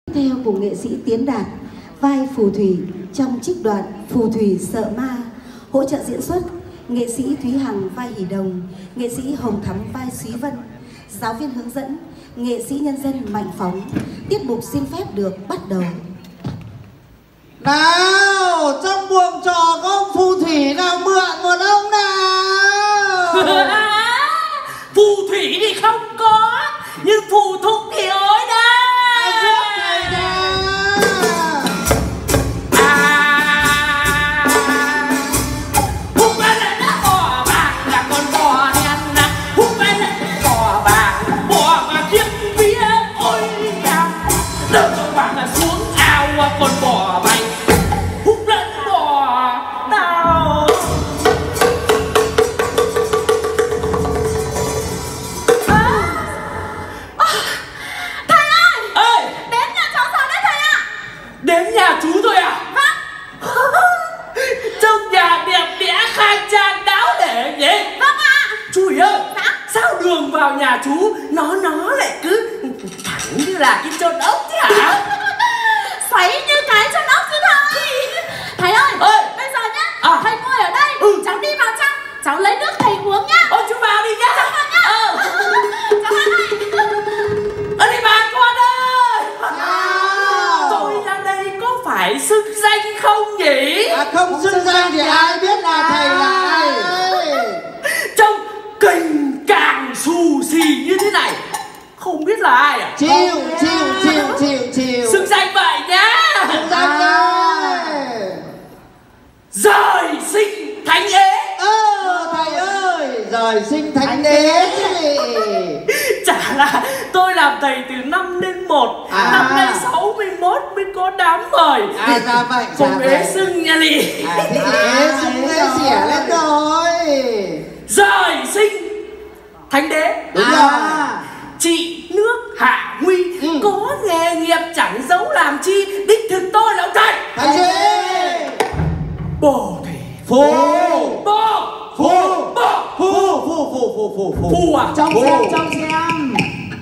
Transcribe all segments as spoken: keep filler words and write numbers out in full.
Theo của nghệ sĩ Tiến Đạt, vai phù thủy trong trích đoạn Phù thủy sợ ma. Hỗ trợ diễn xuất nghệ sĩ Thúy Hằng vai Hỷ Đồng, nghệ sĩ Hồng Thắm vai Súy Vân. Giáo viên hướng dẫn nghệ sĩ nhân dân Mạnh Phóng. Tiết mục xin phép được bắt đầu. Nào, trong buồng trò có ông phù thủy nào mượn một ông nào? Phù thủy thì không có, nhưng phù thục thì ối đây. Con bò bay hút lẫn bò nào. À, à, thầy ơi, ơi, đến nhà cháu sao đấy thầy ạ? Đến nhà chú thôi à? Vâng. Trong nhà đẹp đẽ khang trang đáo để nhỉ? Vâng ạ. Chú ơi, dạ? Sao đường vào nhà chú nó nó lại cứ thẳng như là cái chôn ốc thế hả? Xoáy như cái chân ốc chứ thầy. Thầy ơi, ơi, bây giờ nhá, à, thầy ngồi ở đây, ừ. cháu đi vào trong, cháu lấy nước thầy uống nhá. Ôi chú vào đi nhá. Cháu vào nhá. Ờ. Cháu vào đây. Ở đây bà con ơi. À. Tôi ra đây có phải xưng danh không nhỉ? À, không xưng danh thì ai biết là thầy là ai. Trông kình càng xù xì như thế này, không biết là ai à? Chiều, chiều, chiều, chiều, chiều. Xưng danh vậy nhá. Xưng danh đây. Rời sinh thánh ế. Ơ, thầy ơi, rời sinh thánh đế chứ. Chả là tôi làm thầy từ năm đến một, à. Năm nay sáu mươi mốt mới có đám mời. À, ra vậy, ra không vậy. ế xưng nha lì. À, thế thì ế xưng ế xỉa lên rồi. Rời sinh thánh đế. Đúng à. rồi. Chị nước Hạ Nguy, ừ. Có nghề nghiệp chẳng giấu làm chi, đích thực tôi là ông thầy. Thầy gì? Bồ thủy Phù. Bồ Phù. Bồ Phù. Phù. Phù. Phù. Phù. Phù. Phù à? Trong xem, trong xem.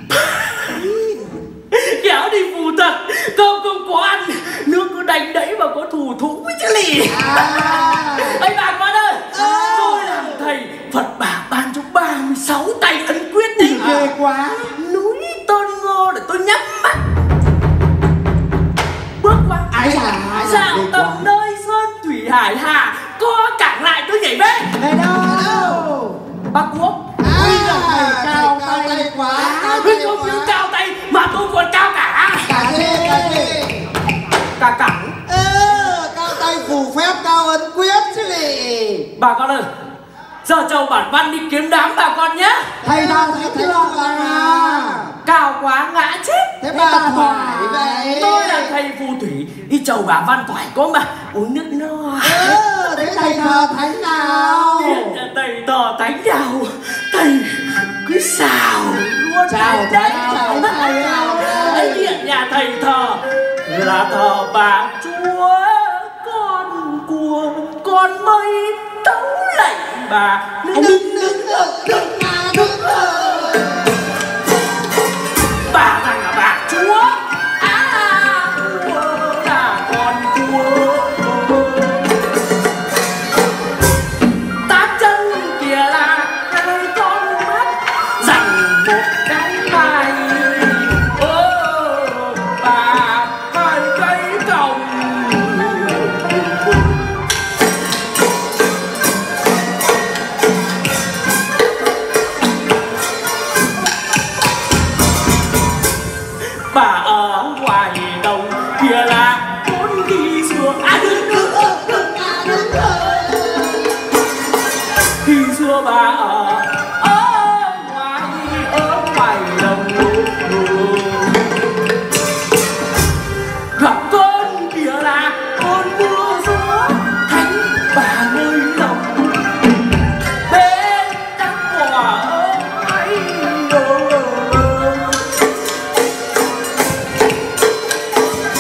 Kéo đi phù thật, cơm không có ăn, nước cứ đánh đẩy mà có thù thú với chứ lì. À. Ây bà con ơi, à. Tôi làm thầy Phật bà ban cho ba mươi sáu tay ấn quyết đi. Ghê quá. Núi Tôn Ngô để tôi nhắm mắt bước qua Ái da, ái da, dạo ghê tầm quá. nơi sơn thủy hải hà, có cảng lại tôi nhảy bên. Đây đâu? Bác Quốc. À, thầy cao tay, tay quá. Huynh không những cao tay mà tôi còn cao cả. Cả gì, cả gì? Cả cẳng. Ơ, cao tay phù phép, cao ấn quyết chứ lì. Bà con ơi, giờ châu bản văn đi kiếm đám bà con nhé. Thầy nào thấy chưa à? Cao quá ngã chết. Thế bà thoải vậy. Tôi là thầy phù thủy, đi chầu bà văn thoải có mà uống nước no. Ơ, thế thầy thờ thánh nào? Thầy thờ thánh nào? Thầy cứ xào luôn. Chào thầy, chào thầy. Ấy điện nhà thầy thờ là thờ bà Chúa, con cua, con mây tấu lệnh bà. Đứng, đứng, đứng, đứng, đứng, Bà rằng là bà Chúa, à, cua là con cua. Tám chân kia là hai con mắt, dành một cái bài. Ô, bà hai cây trồng. Bà ở ngoài đồng kia là bốn khi xưa. À đứng đứng đứng à đứng khi xưa bà ở ở ngoài ở ngoài đồng, gặp con kia là con mưa gió, thánh bà nơi lòng bên các quả ấy đồ.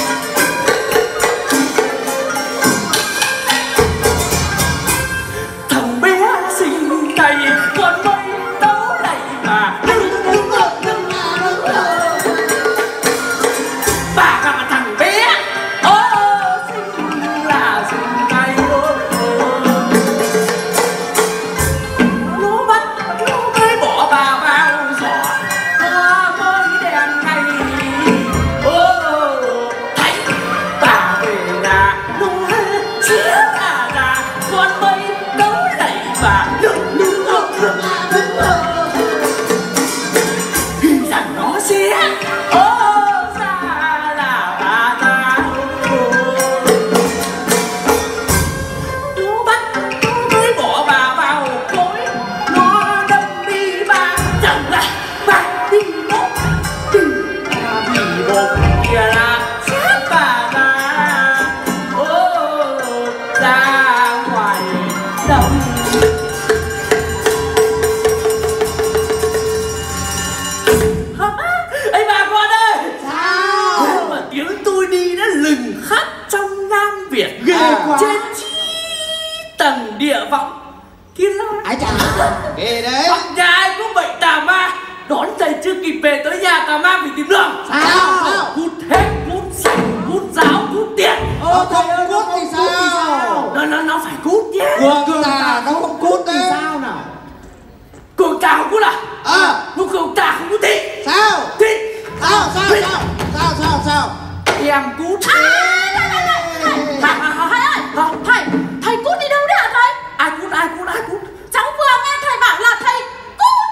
miệng vọng kia ra. Ái chà, ghê đấy. Hoặc nhà ai cũng bệnh tà ma, đón thầy chưa kịp về tới nhà tà ma vì tìm đường. Sao? Sao? Cút hết, cút sạch, cút giáo, cút tiền. Ờ, không cút thì sao? Nó, nó, nó phải cút nhé. Cường tà nó không cút đấy. Sao nào? Cường tà không cút à? Ờ. Lúc cường tà không cút thịt. Sao? Thịt. Sao? Sao? Sao? Sao? Sao? Sao? Em cút. Thầy, thầy, thầy, thầy, thầy ơi, thầy, thầy cút đi đâu đấy hả thầy? Ai cút, ai cút, ai cút? Cháu vừa nghe thầy bảo là thầy cút.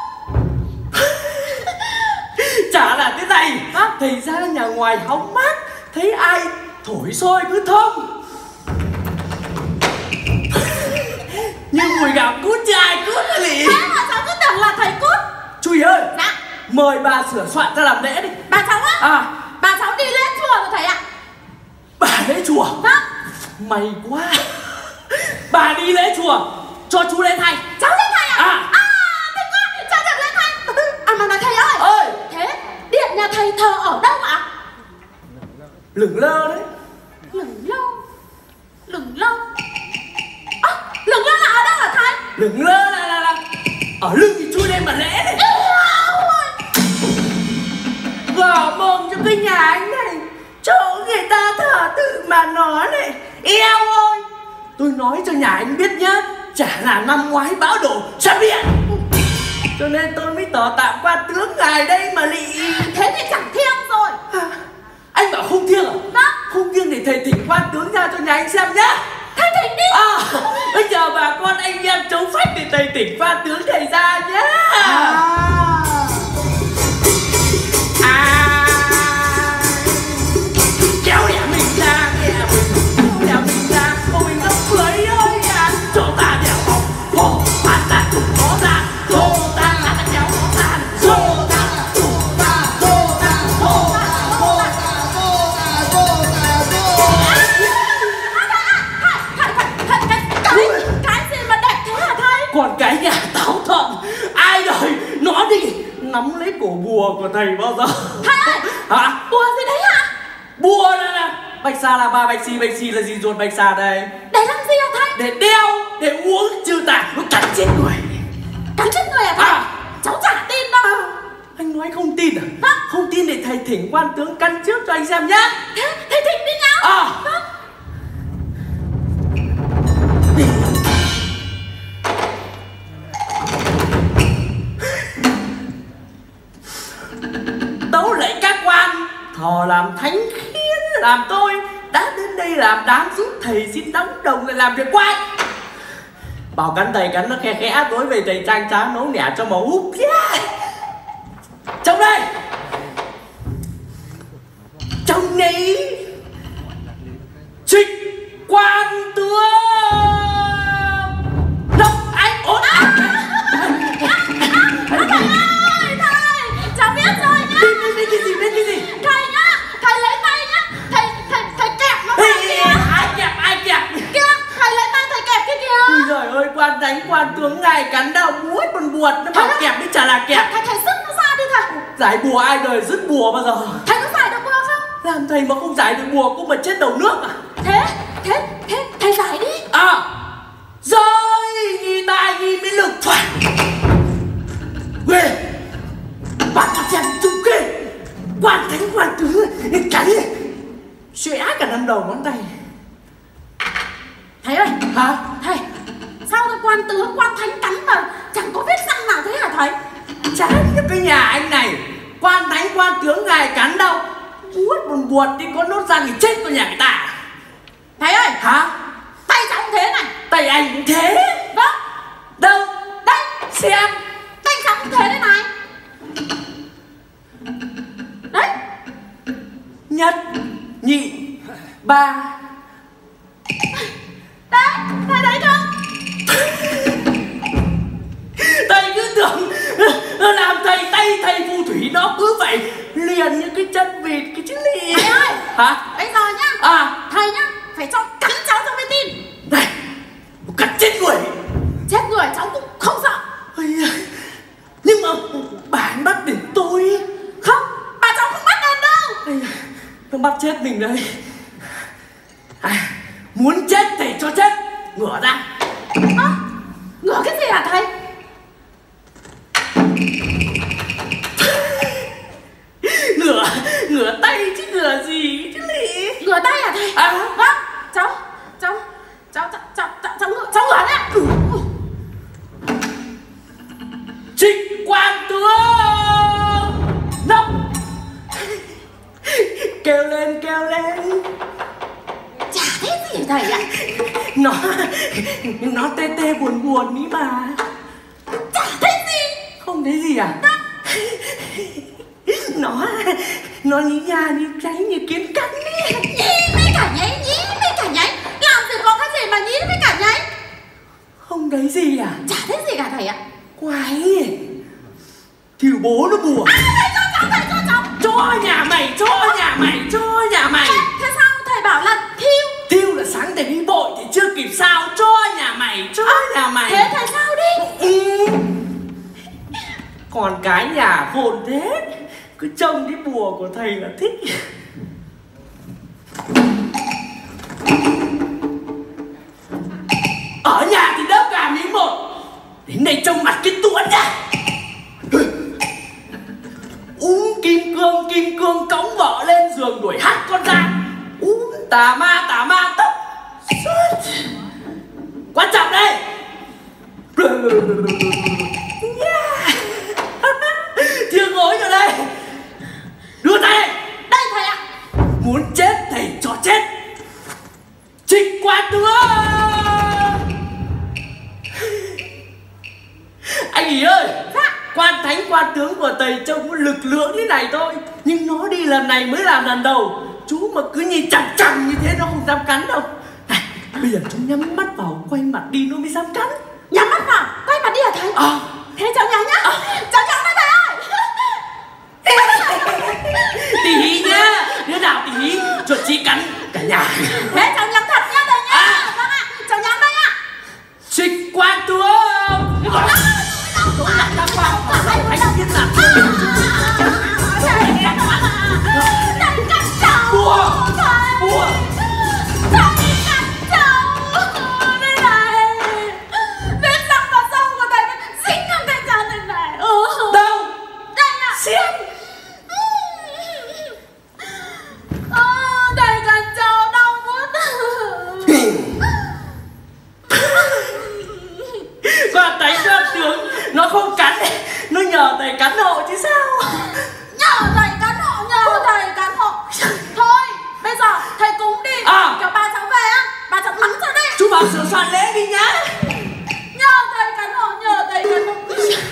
Chả là thế này. Thầy ra nhà ngoài hóng mát, thấy ai thổi sôi cứ thơm. Nhưng mùi gạo cút chứ ai cút là gì. Thế mà cháu cứ tưởng là thầy cút. Chui ơi. Dạ. Mời bà sửa soạn ra làm lễ đi. Bà cháu á? À. Bà cháu đi lên chùa rồi thầy ạ. Bà lễ chùa? Vâng. May quá. Bà đi lễ chùa, cho chú lên thay. Cháu lên thầy ạ? À. À, thích quá, cháu được lên thầy. À mà này thầy ơi. Ơi. Thế điện nhà thầy thờ ở đâu ạ? Lửng lơ đấy. Lửng lơ. Lửng lơ. À, lửng lơ là ở đâu hả thầy? Lửng lơ là là là ở lưng thì chui lên mà lễ đấy. Gõ mồm cho cái nhà anh này, chỗ người ta thờ tự mà nói này. Eo ơi, tôi nói cho nhà anh biết nhá, chả là năm ngoái bão đổ sắp điện, cho nên tôi mới tỏ tạm qua tướng ngài đây mà lị. Thế thì chẳng thiêng rồi. À, anh bảo không thiêng à? Vâng. Không thiêng thì thầy thỉnh quan tướng ra cho nhà anh xem nhá. Thầy thỉnh đi. À, bây giờ bà con anh em chống phách thì thầy thỉnh quan tướng thầy ra nhá. À. À, kéo đẻ mình ra, đẻ mình, kéo đẻ mình ra, cô mình nó cưới ơi à, chỗ ta đẻo bọc, hồ, hoàn ta chủ khó ra, hồ ta là ta kéo khó ra, hồ ta, Cô ta, cô ta, cô ta, cô ta, cô ta, cô ta, cô ta. Cái, cái gì mà đẹp thế hả thầy? còn cái nhà táo thận, ai đời, nó đi, nắm lấy cổ bùa của thầy bao giờ. Thầy ơi, Hả? bùa gì đấy hả? Bùa đây nè, bạch sa là ba, bạch xì, bạch xì là gì ruột bạch sa đây? Để làm gì hả thầy? Để đeo, để uống trừ tà, nó cắn chết người. Cắn chết người hả thầy? À. Cháu chả tin đâu. Anh nói không tin à? Vâng. Không tin để thầy thỉnh quan tướng căn trước cho anh xem nhá. Thế, thầy thỉnh đi nhá. À. Vâng. Tấu lạy các quan, thọ làm thánh khiến làm tôi đã đến đây làm đám giúp thầy xin đóng đồng lại làm việc quan. Bảo cắn thầy cắn nó khe khẽ, tối về thầy trang tráng nấu nẻ cho màu úp. Yeah. Trong đây, trong này trịch quan tướng đốc anh ổn. Thầy, thầy, cháu biết rồi nhá. Biết, biết, biết cái gì, biết cái gì? Thầy nhá, thầy lấy tay nhá. Thầy, thầy, thầy kẹp nó vào Ê, kìa. ai kẹp, ai kẹp? Kìa, thầy lấy tay thầy kẹp kia kìa. Ôi giời ơi, quan đánh quan tướng ngài cắn đầu muối buồn buồn, nó bảo Thầy- kẹp mới chả là kẹp. Thầy, thầy, thầy sức nó ra đi thầy. Giải bùa ai đời dứt bùa bao giờ? Thầy có giải được bùa không? Làm thầy mà không giải được bùa cũng mà chết đầu nước à? Thế, thế, thế, thầy giải đi. À, rồi nghi tài nghi mỹ lực phản. Ghê, bạn thật xem trung kê, quan thánh quan tướng cắn xõe cả năm đầu ngón tay. Thầy ơi, Hả? thầy, sao lại quan tướng, quan thánh cắn mà chẳng có vết răng nào thế hả thầy? Chán như cái nhà anh này, quan thánh quan tướng ngài cắn đâu, uất buồn buồn đi có nốt răng thì chết con nhà người ta. Thầy ơi, Hả? tay cháu cũng thế này. Tay anh cũng thế. Vâng, Đâu? đây, Xem. tay cháu cũng thế đây này. Đấy, Nhất, nhị, ba. đấy, thầy thấy không? Thầy cứ tưởng làm thầy tay thầy phù thủy nó cứ phải liền những cái chân vịt cái chữ lì. Thầy ơi, Hả? bây giờ nhá, À, thầy nhá, phải cho cắn cháu cho mới tin. này, cắn chết người. Chết người cháu cũng không sợ. Ây da, nhưng mà bà anh bắt đến tôi. Không, bà cháu không bắt đền đâu. Ây da, nó bắt chết mình đây. À, muốn chết thì cho chết, ngửa ra. À, Ngửa cái gì hả thầy? Ngửa, ngửa tay chứ ngửa gì chứ lị. Ngửa tay hả thầy? À vâng, cháu, cháu, cháu, cháu, cháu, cháu, cháu ngửa, cháu ngửa đấy ạ. Trịnh Quan Tướng nông. Kêu lên, kêu lên. Chả thế gì thầy ạ. Nó, nó tê tê buồn buồn ý mà. Chả thấy gì. Không thấy gì à? Nó, nó nhí nha, như cháy, như kiến cắn ấy. Nhí với cả nháy, nhí với cả nháy. Làm gì có cái gì mà nhí với cả nháy. Không thấy gì à? Chả thấy gì cả thầy ạ. Quái. Thì bố nó buồn. À thầy cho cháu, thầy cho cháu. Cho nhà mày, cho nhà mày, cho nhà mày. Thế, thế sao thầy bảo là thiêu? Thiêu là sáng thầy đi bội thì chưa kịp sao. Cho nhà mày, cho à, nhà mày. Thế thầy sao đi? Ừ. Còn cái nhà khôn thế. Cứ trông cái bùa của thầy là thích. Ở nhà thì đớp gà miếng một. Đến đây trông mặt cái tuấn ra. Uống kim cương, kim cương cõng vợ lên giường đuổi hát con ra. Uống tà ma, tà ma tóc. Quan trọng đây. Yeah. Thiêng ngồi ở đây. Đưa tay. Đây thầy ạ. Muốn chết thầy cho chết. Trịnh Quan Tướng. Anh ý ơi. Dạ. Quan thánh quan tướng của thầy trông có lực lượng thế này thôi. Nhưng nó đi lần này mới làm lần đầu. Chú mà cứ nhìn chằm chằm như thế nó không dám cắn đâu. Này, bây giờ chú nhắm mắt vào, quay mặt đi nó mới dám cắn. Nhắm mắt vào, quay mặt đi hả thầy? À. Thế cháu nhắm nhá. À. Cháu nhắm đó thầy ơi. Tí nhá. Đứa nào tí chuột chị cắn cả nhà. Thế cháu nhắm thật nhá thầy nhá. À. Vâng ạ, cháu nhắm đây ạ. Trịnh Quan Tướng. Tôi lại ra qua hỏi anh biết làm Thầy cắt cháu. Bùa. Bùa. Thầy cắt cháu. Đây này. Vết răng vào sông của thầy nó dính vào cái chân này này. Đâu? Đây ạ. Xem. Ờ, thầy cắt cháu đau quá. Quan thánh quan tướng nó không cắn, nó nhờ thầy cắn hộ chứ sao. Nhờ thầy cắn hộ, nhờ thầy cắn hộ. Thôi, bây giờ thầy cúng đi. À. Kiểu bà cháu về á, bà cháu mắng cho đi. Chú vào sửa soạn lễ đi nhá. Nhờ thầy cắn hộ, nhờ thầy cắn hộ.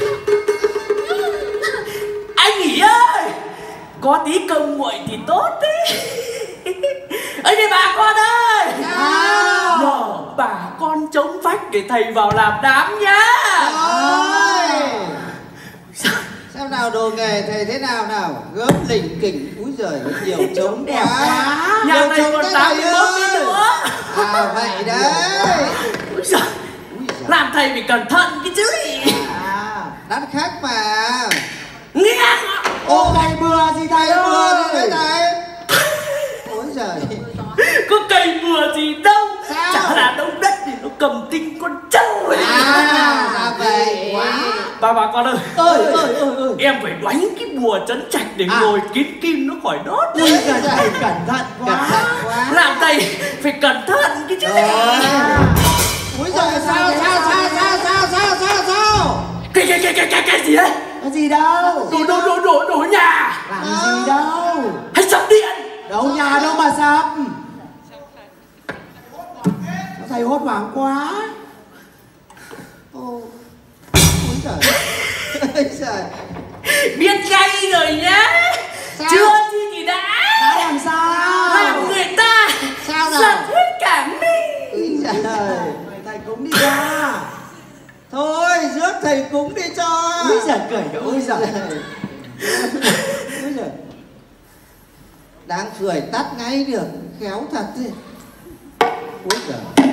Anh nghỉ ơi, có tí cơm nguội thì tốt đấy. Ấy đây bà con ơi. Nào. Nhờ bà con chống vách để thầy vào làm đám nhá. Ôi. Xem nào đồ nghề thầy thế nào nào. Gớm lỉnh kỉnh. Úi giời nhiều trống Đẹp quá. quá. Nhà này còn tám mươi mốt cái nữa. À vậy đấy. Úi giời. Làm thầy phải cẩn thận cái chứ. À đắt khách mà. Nghe. Ô thầy bừa gì thầy ơi. Bừa đấy thầy. Ôi giời. Có cây bừa gì đâu. Sao? Chả là đông đất thì nó cầm tinh con trâu ấy. À ra vậy quá. Bà bà con ơi. Ơi ơi ơi ơi. Em phải đánh cái bùa trấn trạch để À. ngồi kiến kim nó khỏi đốt. Ui giời thầy cẩn thận quá. Cẩn thận quá. Làm thầy phải cẩn thận cái chứ. Ui giời sao sao sao sao sao sao sao sao. Cái cái cái cái cái cái gì đấy? Có gì đâu. Đổ đổ đổ đổ đổ nhà. Làm gì đâu. Hay sập điện. Đâu nhà đâu mà sập. Thầy hốt hoảng quá. Ô. Ôi giời. Ôi giời. Biết ngay rồi nhá. Sao? Chưa chi thì đã. Đã làm sao? Làm người ta Sao nào? giật hết cả mình. Ôi giời. Thầy cúng đi ra. Thôi rước thầy cúng đi cho. Ôi giời cười kìa. Ôi giời. Ôi giời. Đang cười tắt ngay được. Khéo thật đi. Ôi giời.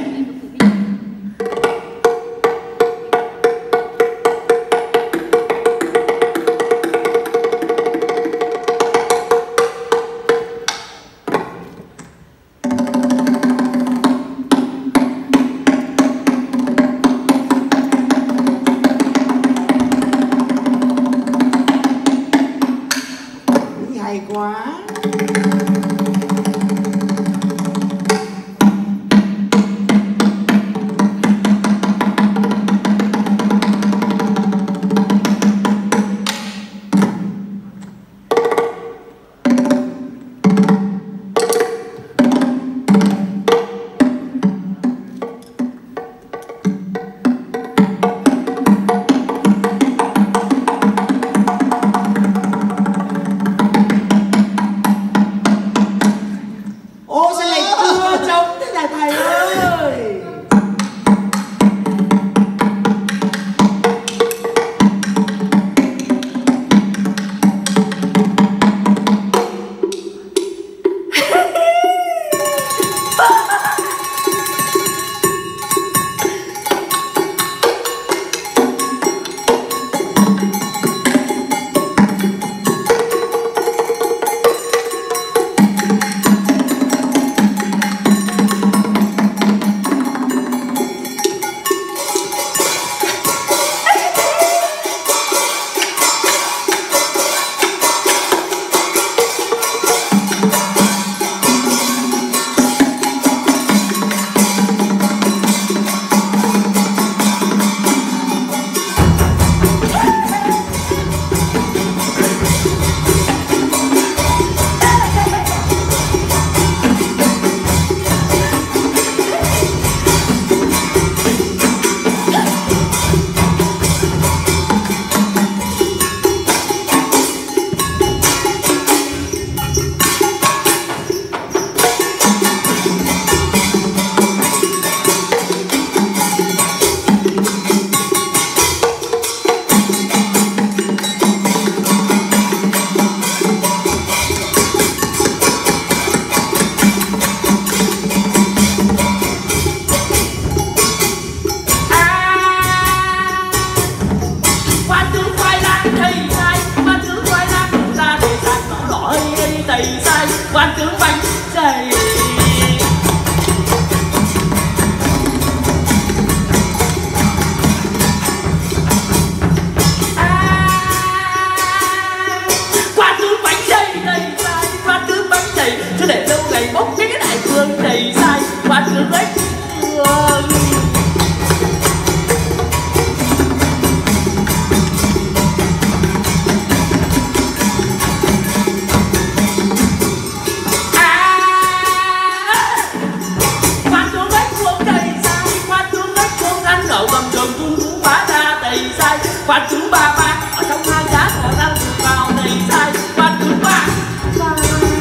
cày. Quán nước bánh dày đầy sai, quán nước bánh dày chứ để lâu ngày bốc cái cái đại phương đầy sai. Quán nước bánh phương. Quán trứng ba ba ở trong hang đá có răng vào đầy sai. Quán trứng ba ba.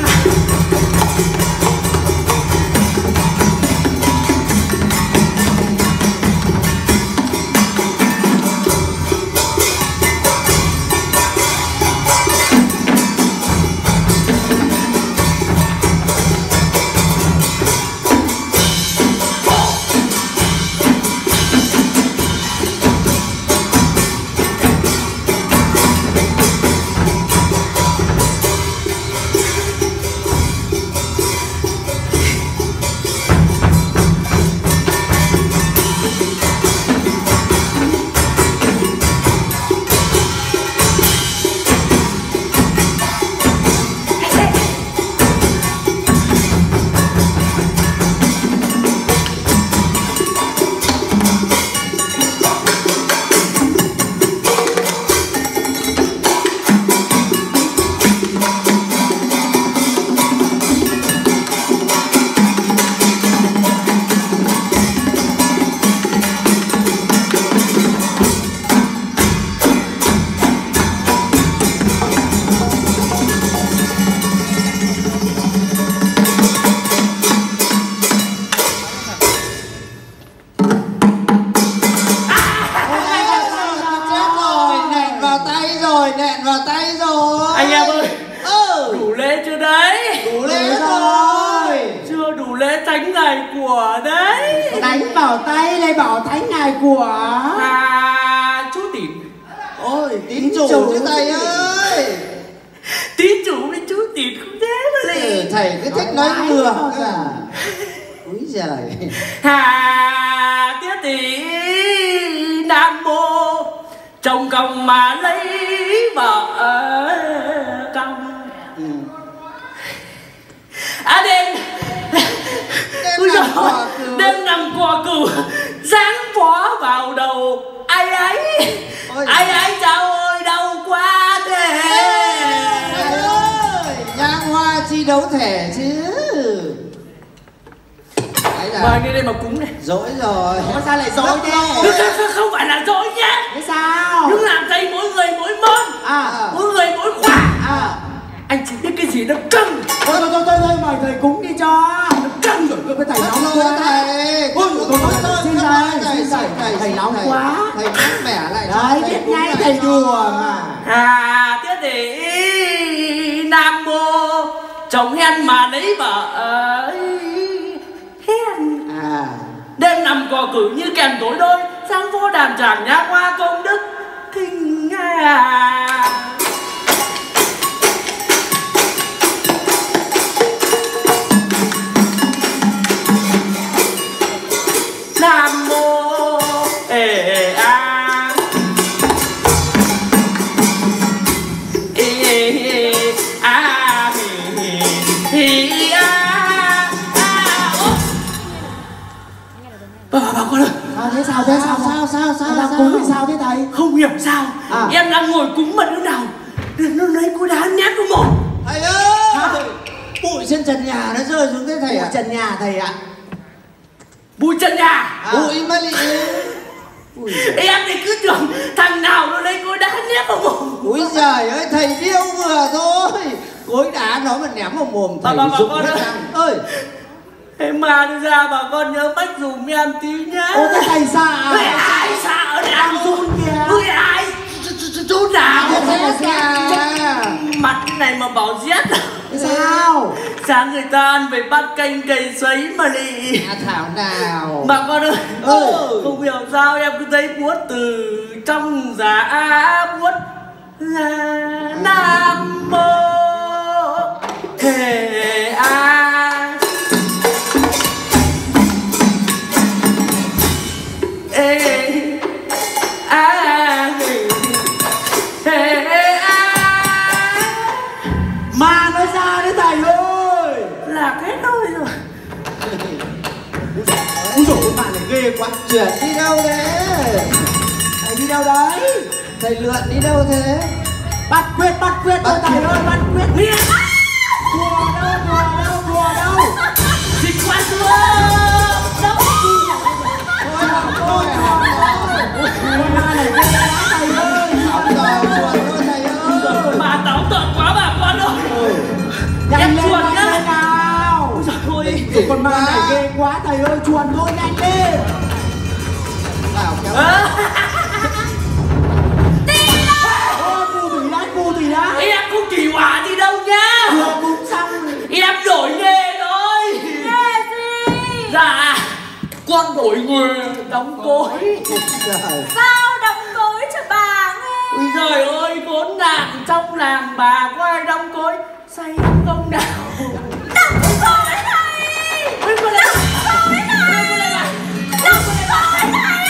Anh em ơi, ừ. Đủ lễ chưa đấy? Đủ lễ rồi. Chưa đủ lễ thánh ngày của đấy. Đánh vào tay lại bảo thánh ngày của à, chú Tín. Ôi, tín chủ chứ thầy ơi. Tín chủ với chú Tín không thế mà lì. Ừ, thầy cứ thích nói ngược. Úi giời. Hà Tiết Tỷ Nam Mô chồng công mà lấy vợ công. Ừ. À đêm Đêm nằm quả cừu. Đêm nằm quả cừu giáng phó vào đầu ai ấy. Ôi ai ấy cháu ơi đau quá thế. Thầy ơi, nhang hoa chi đấu thể chứ. Mời đi đây mà cúng này. Dỗi rồi. Ủa sao lại dối thế? Không, không phải là dối nhá. Thế sao? Nhưng làm thầy mỗi người mỗi môn. À. Mỗi người mỗi khóa. À. Anh chỉ biết cái gì nó căng. Thôi thôi thôi thôi mời thầy cúng đi cho. Nó căng rồi cơ với thầy nóng nóng quá. quá. Thầy. Ôi thôi thôi xin thầy, xin thầy, thầy nóng quá. Thầy mát mẻ lại. Đấy biết ngay thầy đùa mà. À Tiết Tỷ Nam Mô chồng hen mà lấy vợ hen. À. Đêm nằm cò cử như kèn tối đôi sáng vô đàn tràng nhã hoa công đức thinh à. Nam Mô ê a ê a hi a a ô. Bà bà con ơi. À, thế sao thế sao sao sao sao đang cúng thì sao thế thầy? Không hiểu sao à. Em đang ngồi cúng mà đứa nào nó lấy cú đá ném vào mồm. Thầy ơi, bụi trên trần nhà nó rơi xuống thế thầy ạ. À? Trần nhà thầy ạ. Bụi trần nhà à. Bụi mà lị. Em thì cứ tưởng thằng nào nó lấy cối đá ném vào mồm. Úi giời ơi, thầy điêu vừa thôi. Cối đá nó mà ném vào mồm thầy bà, bà, rụng bà hết răng. Ơi, thế mà đi ra bà con nhớ bách dùm em tí nhá. Ôi cái thầy xa à? Ôi ai xa ở đây đang run kìa. Ôi ai chú nào mặt này mà bảo giết. Sao? Sáng người ta ăn về bắt canh cầy sấy mà lị. à, thảo nào. Bà con ơi, ừ. không hiểu sao em cứ thấy buốt từ trong giá buốt là Nam Mô Hề A nào. Úi dồi con bạn này ghê quá. Chuyển đi đâu thế? Thầy đi đâu đấy? Thầy Lượn đi đâu thế? Bắt quyết, bắt quyết thôi thầy ơi, bắt quyết. Miệng Đùa đâu, đùa đâu, đùa đâu. dịch quá chưa. Đâu Thôi học thôi học thôi. Con ma này ghê quá thầy ơi. Học rồi, chuột thôi thầy ơi. Bà táo tợn quá bà con ơi. Nhanh Em lên, chuột nhanh nhá. lên nào. Ôi trời ơi. Ủa, con ma này ghê quá thầy ơi, chuồn thôi nhanh lên. Bảo kéo. À, Ôi, phù thủy đấy, phù thủy đấy. em không kỳ hỏa gì đâu nhá. Vừa cúng xong. Em đổi nghề thôi. nghe gì? Dạ con đổi nghề đóng cối. Trời. Sao đóng cối cho bà nghe? Ôi trời ơi, khốn nạn, trong làng bà có ai đóng cối say không nào? Đóng cối này! Ôi, con lại Đóng cối này! con lại bà. Đóng cối này!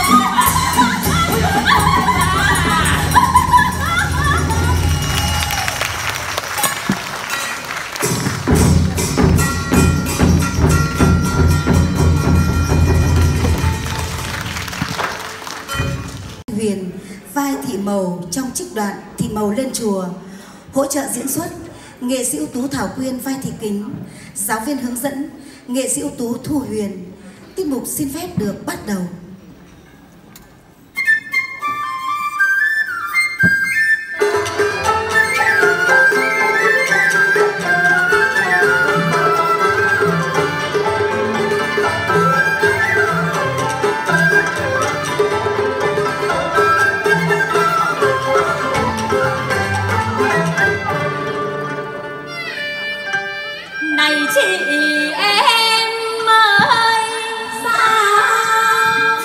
Huyền vai Thị Mầu trong trích đoạn Thị Mầu lên chùa. Hỗ trợ diễn xuất nghệ sĩ ưu tú Thảo Quyên vai Thị Kính, giáo viên hướng dẫn nghệ sĩ ưu tú Thu Huyền. Tiết mục xin phép được bắt đầu. Này chị em ơi, sao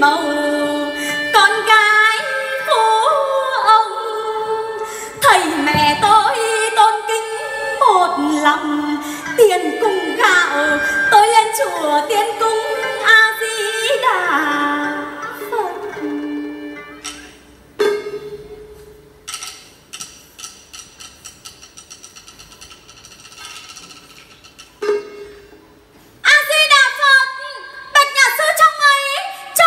màu con gái phú ông. Thầy mẹ tôi tôn kính một lòng, tiền cung gạo tôi lên chùa tiên cung A Di Đà Phật. A Di Đà Phật, bạch nhà sư trong ấy cho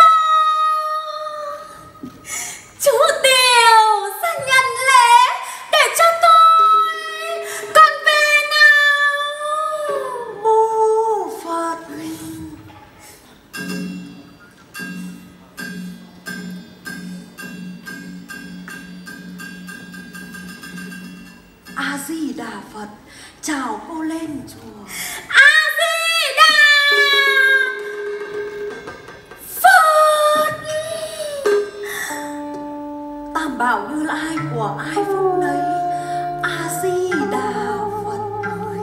chú Tiểu ra nhận lễ để cho tôi con về nào. Mô Phật. A Di Đà Phật, chào cô lên chùa. A Di Đà Phật. Tam bảo Như Lai của ai phúc nấy. A Di Đà Phật ơi.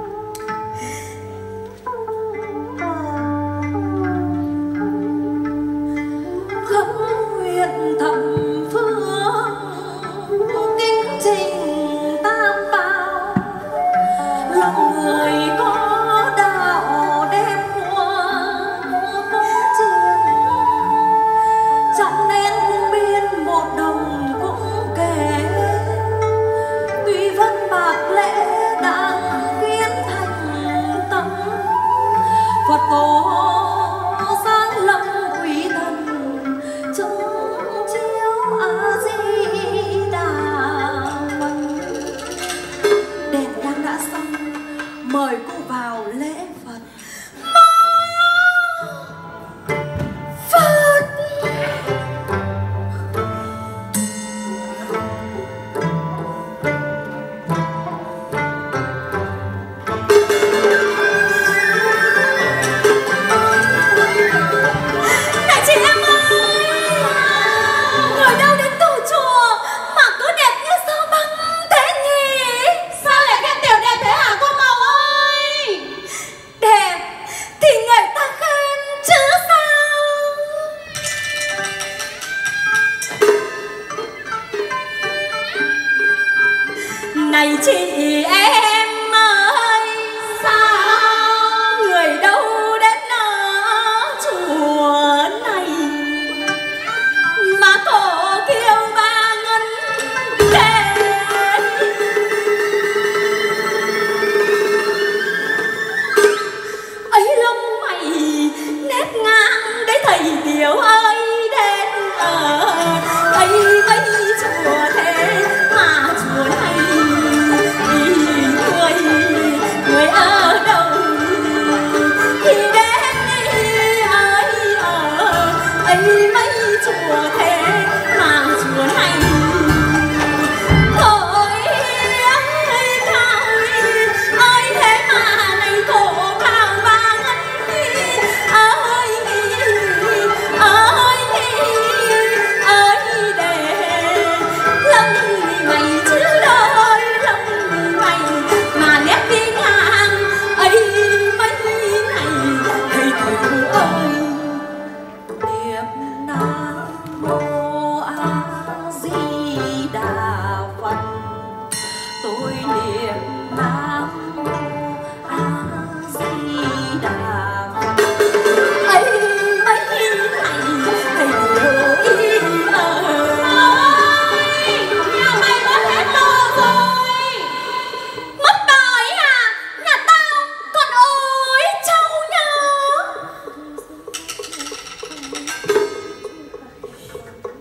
Khắp huyện thập phương kính trình tam bảo, lòng người có đạo đem qua cúng chiên. Chẳng nên cũng biết một đồng cũng kể, tuy vân bạc lễ đang biến thành tâm. Phật tổ sáng lâm quý thần chứng chiếu A Di Đà Phật. Đèn nhang đã xong, mời cô vào lễ Phật. Phật. Này chị em ơi, người đâu đến tủ chùa mà cứ đẹp như sao băng thế nhỉ? Sao lại khen Tiểu đẹp thế hả cô Màu ơi? Đẹp thì người ta khen chứ sao. Này chị em ơi, sao người đâu đến ở chùa này mà cổ kêu ba ngân thế? Ấy lông mày nét ngang đấy thầy Tiểu ơi, đến ở ấy mấy chùa thế mà chùa này người người ở đâu thì đến đi ơi ở ấy mấy chùa thế mà chùa này. Thôi ơi cao ơi thế mà này khổ cao ba ngân ơi ơi ơi để lông mày chứ đôi lông mày mà nét đi ngang ấy mấy này thầy Tiểu ơi. Niệm Nam Mô A Di Đà Phật. Tôi niệm Nam Mô A Di Đà Phật. Ấy mấy này thầy Tiểu ý ơi. Nhà mày mất hết đồ rồi. Mất đồ ấy à? Nhà tao còn ối trâu nhờ.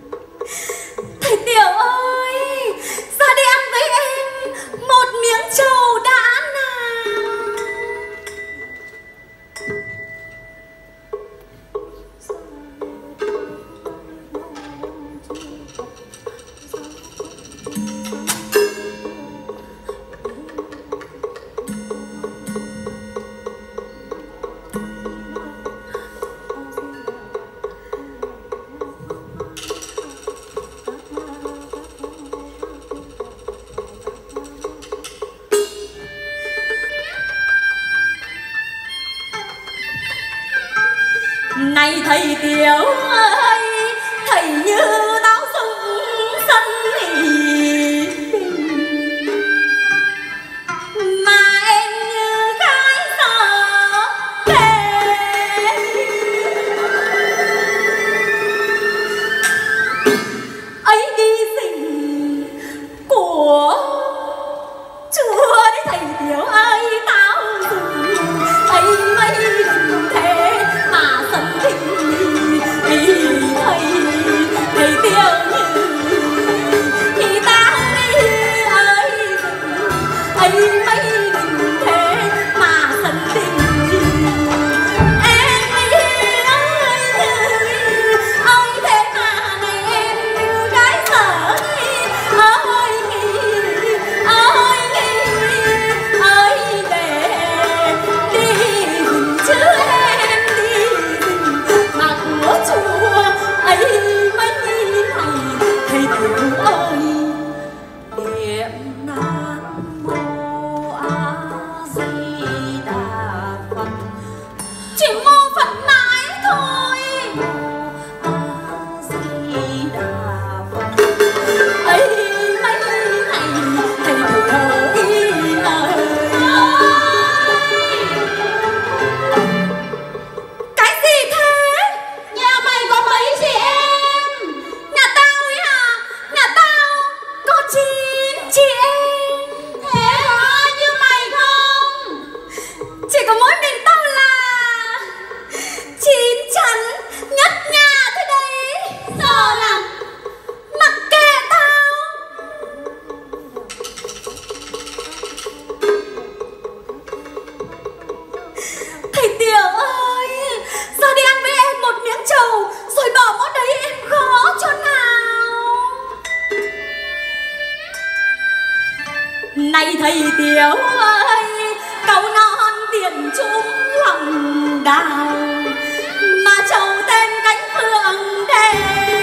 thầy Tiếu ơi, cậu non tiền trúng lòng đào mà trầu tên cánh phượng đê.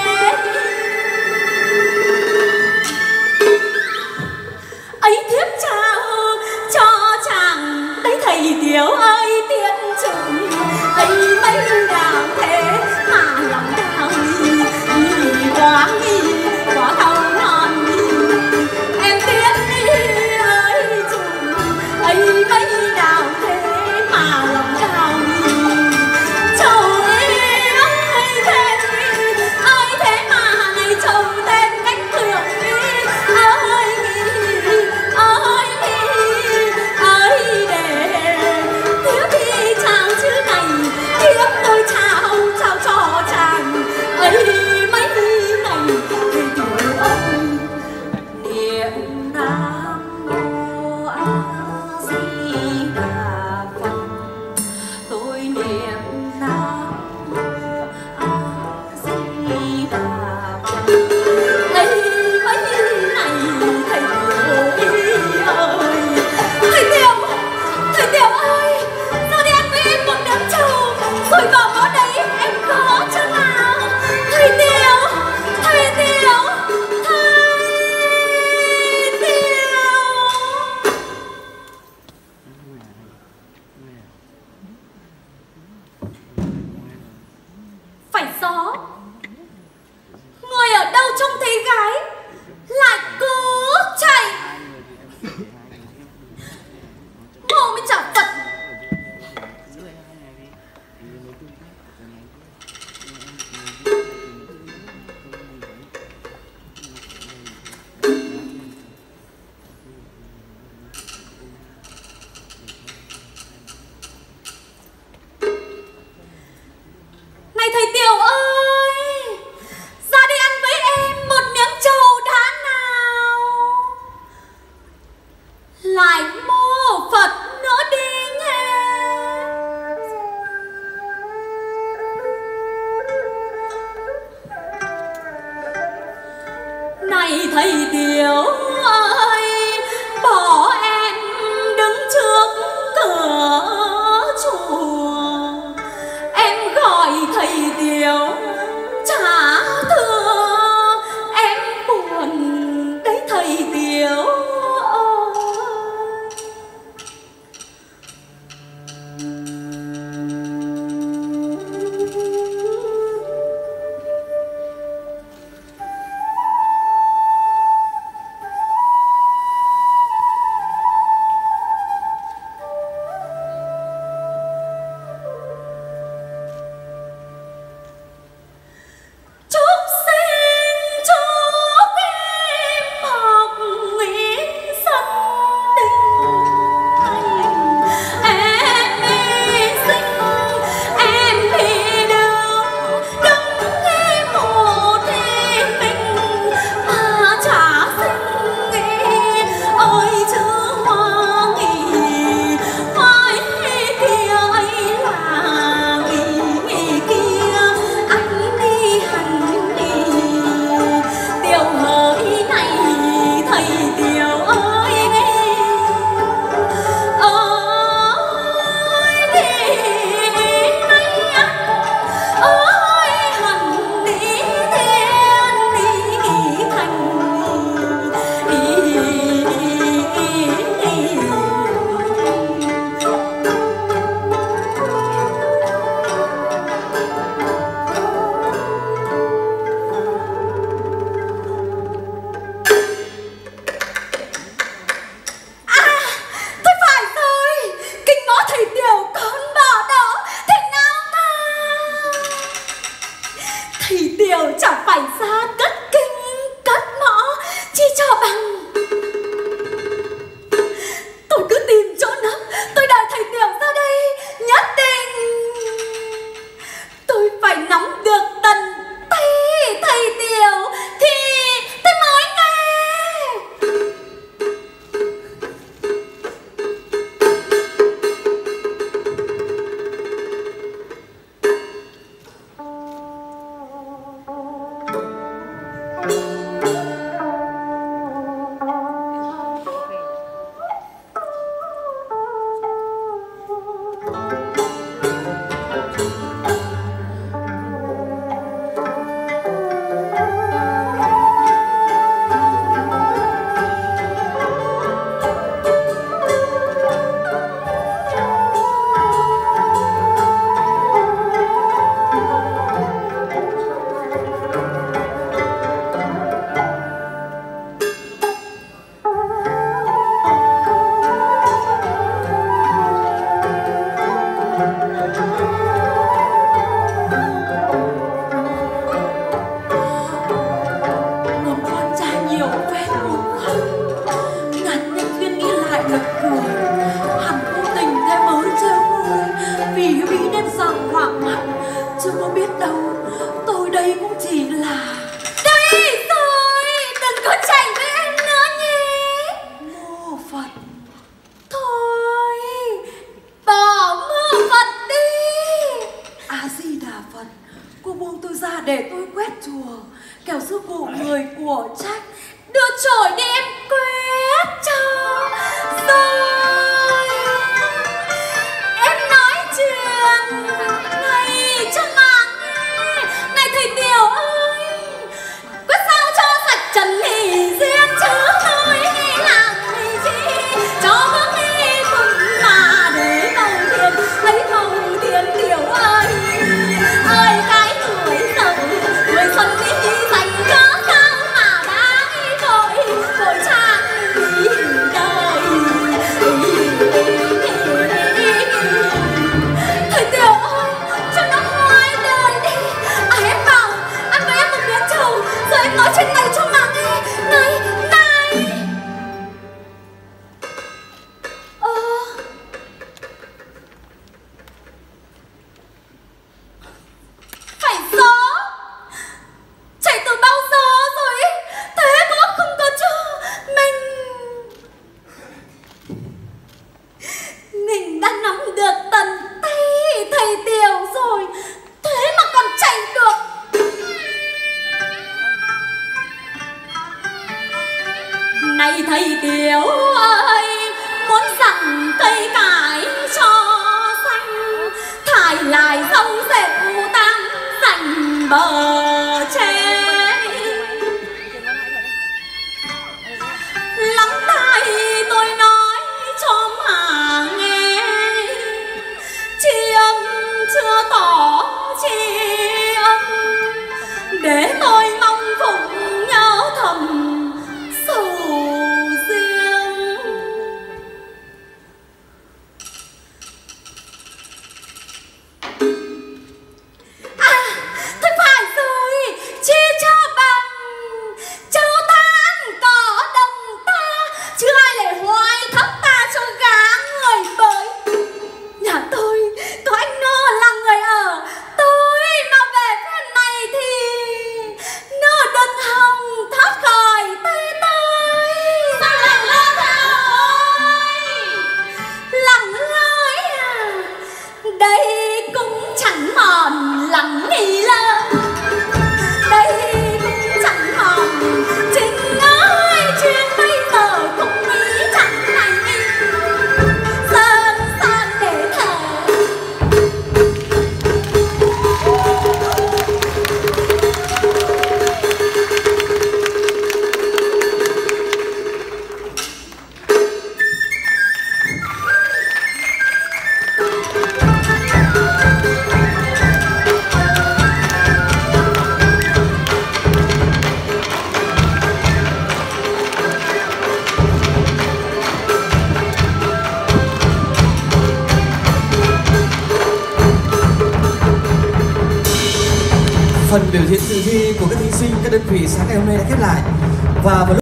Ấy thiếp trao cho chàng đấy thầy Tiếu ơi tiên trùng, ấy mấy đào thế mà lòng đào nghi quá nghi quá thâu non nghi. Em tiên đi ơi trùng, ấy mấy đào thế mà lòng đào nghi. Châu ơi ơi thế ơi thế mà này châu tên cánh phượng nghi ơi nghi ơi nghi ơi để tiếp đi chào chữ này tiếp tôi chào chào cho chàng ấy mấy này thì tiểu ơi niệm nam mô a di đà phật. Tôi niệm nam mô a di đà phật. Ấy mấy này thầy Tiếu ơi, thầy Tiếu, thầy Tiếu ơi, sao đi ăn với em một đám trầu rồi vào ở đây em có chứ nào. Thầy Tiếu, thầy Tiếu, thầy Tiếu. Phải gió, người ở đâu trông thấy gái lại cứ chạy. Ngô mới chả Phật. Này thầy Tiếu ơi, ra đi ăn với em một miếng trầu đã nào. Lại mô Phật nữa đi nhé. Này thầy Tiếu ơi, bỏ em đứng trước cửa chùa, em gọi thầy Tiếu trả thưa em buồn đấy thầy Tiếu ơi. Chúc sinh chúc em học nguyện sân đình thành. Em hy sinh em hy đứng đứng em một thì mình mà trả sinh nghỉ ơi chứ hoa nghỉ hoa kia ấy là nghỉ nghỉ kia anh đi hành đi. Tiếu hỡi này thầy Tiếu ơi ơi đi nay anh ơi hành đi thiên đi thành. À, tôi phải rồi, kinh ngõ thầy Tiếu con bỏ đó thế nào mà thầy Tiếu chẳng phải ra cất kinh cất ngõ chi cho bằng. Tôi cứ tìm chỗ nấp, tôi đợi thầy Tiếu ra đây nhất định tôi phải nắm được tận tay thầy Tiếu thì tôi mới nghe. chỉ là đây rồi, đừng có chạy với em nữa nhé. mô Phật. Thôi, bỏ mô Phật đi. A Di Đà Phật. Cô buông tôi ra để tôi quét chùa, kẻo sư phụ người của trách. Đưa chổi đi em quét cho rồi. Em nói chuyện này cho mà nghe. Này thầy Tiểu ơi, có sao cho sạch trần thì riêng chứ thôi làm gì chi cho bước đi cùng mà để màu tiền lấy màu tiền Tiểu ơi. Ơi cái tuổi giàu tuổi xuân đi dành có sao mà đã vội vội trang đi đời. Thầy Tiểu ơi, cho nó hoài đời đi. À em bảo, ăn với em một miếng trầu rồi em nói chuyện này cho mà nghe. Này, này. Ờ. Phải gió. Chạy từ bao giờ rồi ý. Thế có không có cho mình. Mình đã nắm được tận tay thầy Tiểu rồi, thế mà còn chạy được. Này thầy Tiểu ơi, muốn dặn cây cải cho xanh, thải lại dâu rượu tam dành bờ tre. Lắng tai tôi nói cho mà nghe, tri âm chưa tỏ tri âm, để tôi mong phụng nhớ thầm sầu riêng. À, thôi phải rồi, chia cho bằng châu tan có đồng ta, chứ ai lại hoài thấp ta cho gá người bới. Nhà tôi có anh Nơ là người ở, tôi mà về phen này thì Nơ đừng hòng thoát khỏi tay tôi. Sao lặng lơ thôi, lặng lơi à, đây cũng chẳng mòn lặng nghỉ lơ. Đây cũng chẳng mòn chính ơi, chuyện bây giờ cũng nghĩ chẳng thành ý. Sơn son để thờ. Phần biểu diễn dự thi của các thí sinh các đơn vị sáng ngày hôm nay đã khép lại và vào lúc